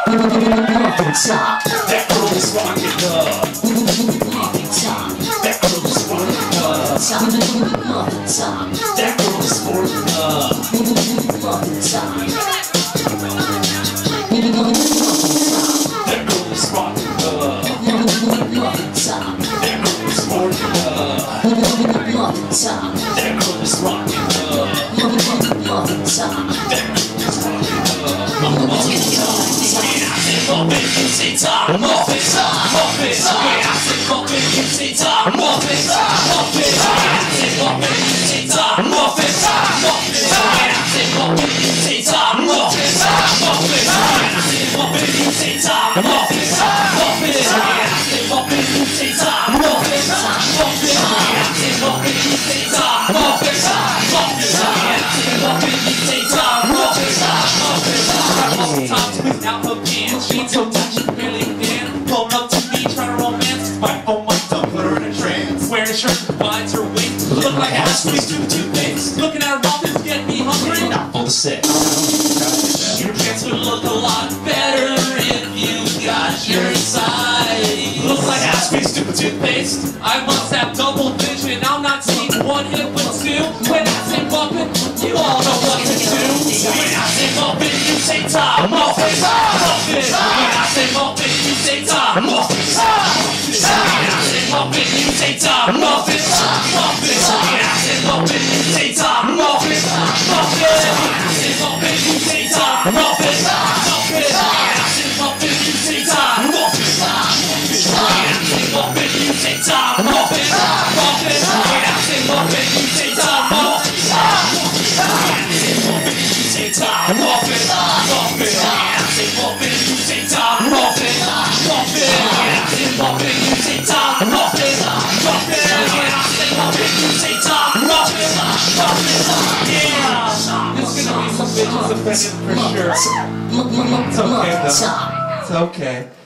That girl is rocking up. That girl is rocking up. That girl is sporting up. That girl is rocking up. That girl is sporting up. That girl is rocking up. Without her pants, she so tight she barely can. Pull up to me, try to romance. My phone mic don't put her in a trance. Wearing a shirt that binds her waist, look like Ashley through toothpaste. Looking at her mouth is getting me hungry. Not full of sick. Your pants would look a lot better if you got your side. Looks like Ashley stupid toothpaste. I must have double vision. I'm not seeing one hit with two. When I say bumpin', you all know what to do. When I say bumpin', you say top. Muffin, muffin. When I say muffin, you say top. Muffin, muffin. When I say muffin, you say top. Muffin, muffin. When I say muffin, you say top. Muffin, muffin. When I say muffin, you say top. Muffin, muffin. When I say muffin, you say top. Muffin, muffin. When I say muffin, you say top. Muffin, muffin. When I say muffin, you say top. Muffin, muffin. You say top. Muffin, muffin. Muffin, you say top, muffin, muffin. When I say muffin, you say top, muffin, muffin. When I say muffin, you say top, muffin, muffin. Yeah, there's gonna be some bitches offended for sure. It's okay though. It's okay.